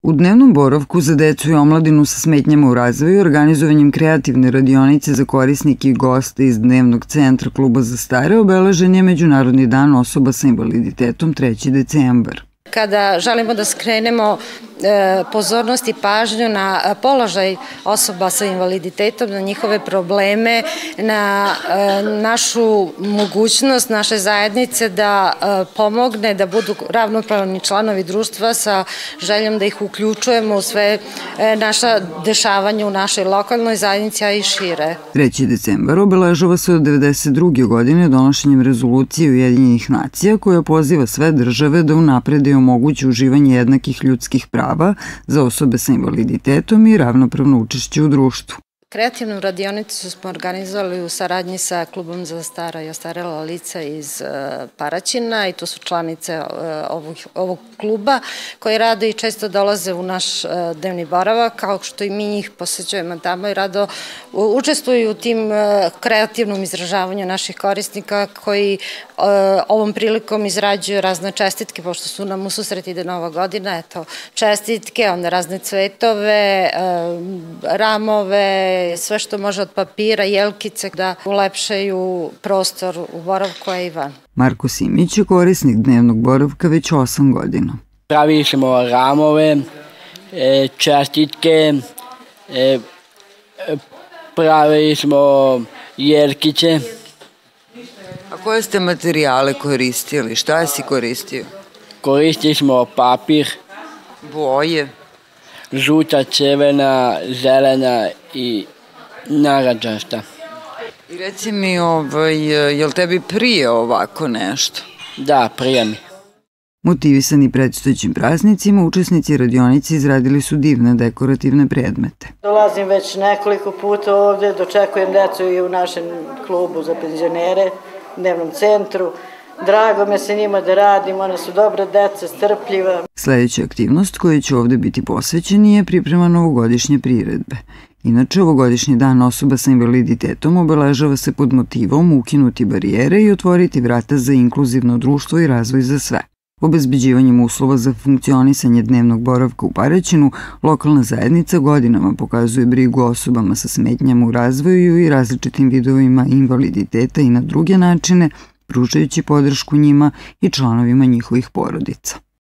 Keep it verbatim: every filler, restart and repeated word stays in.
U dnevnom boravku za decu i omladinu sa smetnjama u razvoju organizovanjem kreativne radionice za korisnike i goste iz Dnevnog centra Kluba za stare obeležen je Međunarodni dan osoba sa invaliditetom treći decembar. Kada želimo da skrenemo pozornost i pažnju na položaj osoba sa invaliditetom, na njihove probleme, na našu mogućnost naše zajednice da pomogne, da budu ravnopravni članovi društva sa željom da ih uključujemo u sve naša dešavanja u našoj lokalnoj zajednici, a i šire. treći decembar obeležava se od devedeset druge godine donošenjem rezolucije Ujedinjenih nacija koja poziva sve države da unaprede i omoguće uživanje jednakih ljudskih prava za osobe sa invaliditetom i ravnopravno učešće u društvu. Kreativnu radionicu smo organizovali u saradnji sa Klubom za stara i ostarela lica iz Paraćina i to su članice ovog kluba koji rado i često dolaze u naš dnevni boravak, kao što i mi njih posećujemo tamo i rado učestvuju u tim kreativnom izražavanju naših korisnika koji ovom prilikom izrađuju razne čestitke, pošto su nam u susret ide Nova godina, eto, čestitke, onda razne cvetove, ramove, sve što može od papira, jelkice da ulepšaju prostor u boravku, a i van. Marko Simić je korisnik dnevnog boravka već osam godina. Pravili smo ramove, čestitke, pravili smo jelkice. A koje ste materijale koristili? Šta si koristio? Koristili smo papir. Boje? Žuta, crvena, zelena i narandžasta. I reci mi, je li tebi prije ovako nešto? Da, prije mi. Motivisani predstojećim praznicima, učesnici radionice izradili su divne dekorativne predmete. Dolazim već nekoliko puta ovde, dočekujem decu i u našem klubu za penzionere, Dnevnom centru. Drago me se njima da radim, one su dobre deca, strpljiva. Sledeća aktivnost koja će ovde biti posvećena je priprema novogodišnje priredbe. Inače, ovogodišnji dan osoba sa invaliditetom obeležava se pod motivom ukinuti barijere i otvoriti vrata za inkluzivno društvo i razvoj za sve. Obezbeđivanjem uslova za funkcionisanje dnevnog boravka u Paraćinu, lokalna zajednica godinama pokazuje brigu osobama sa smetnjama u razvoju i različitim vidovima invaliditeta i na druge načine, pružajući podršku njima i članovima njihovih porodica.